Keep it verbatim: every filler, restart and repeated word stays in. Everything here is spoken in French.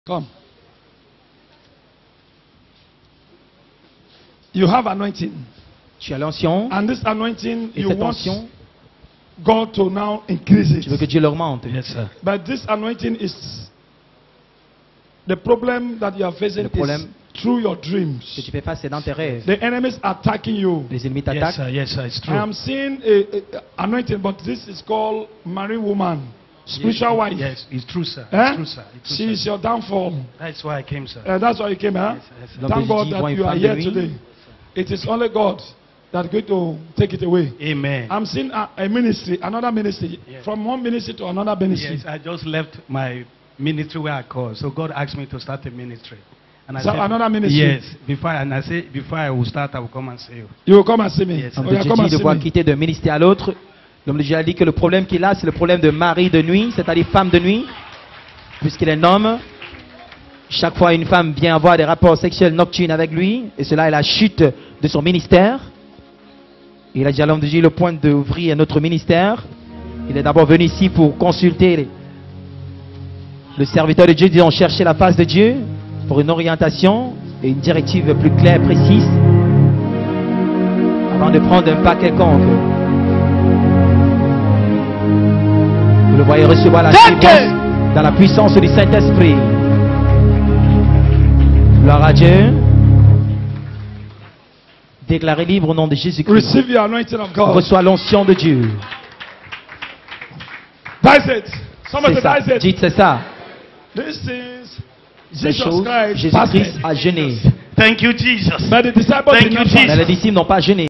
Come. You have anointing. Tu as l'onction. And this anointing, Et you cette want onction, God to now increase it. tu veux que Dieu l'augmente. Yes, sir. But this anointing is the problem that you are facing Le problème is through your que dreams. tu fais face, c'est dans tes rêves. The enemies are attacking you. Les ennemis Yes, t'attaquent. sir. Yes, sir. It's I true. am seeing a, a anointing, but this is called marine woman, spiritual wife. Yes, it's true, sir. Eh? It's true, sir. It's true, She sir. is your downfall. That's why I came, sir. Uh, that's why you came, huh? Yes, yes, sir. Donc Thank je God dis, that vois une you are femme de here nuit. today. It is only God that is going to take it away. Amen. I'm seeing a, a ministry, another ministry, Yes. from one ministry to another ministry. Yes, I just left my ministry where I called. So God asked me to start a ministry. And I So said, another ministry? Yes. Before and I said before I will start, I will come and see you. You will come and see me. Yes. Oh, L'homme de yeah, Dieu come dit and de see pouvoir me. quitter d'un ministère à l'autre. L'homme de Dieu a dit que le problème qu'il a, c'est le problème de mari de nuit, c'est-à-dire femme de nuit. Puisqu'il est un homme, chaque fois une femme vient avoir des rapports sexuels nocturnes avec lui, et cela est la chute de son ministère. Il a dit à l'homme de Dieu le point d'ouvrir un autre ministère. Il est d'abord venu ici pour consulter les- le serviteur de Dieu, disons chercher la face de Dieu pour une orientation et une directive plus claire, précise, avant de prendre un pas quelconque. Vous le voyez recevoir la délivrance dans la puissance du Saint-Esprit. Gloire à Dieu. Déclarez libre au nom de Jésus-Christ. Receive the anointing of God. Reçois l'onction de Dieu. That's it. Somebody C'est say ça. that's it. Dites c'est ça. This is Ces Jesus choses, Christ. Jésus-Christ fasted. a jeûné. Thank you, Jesus. But the disciples Thank did you, not Jesus. fast. Mais les disciples n'ont pas jeûné.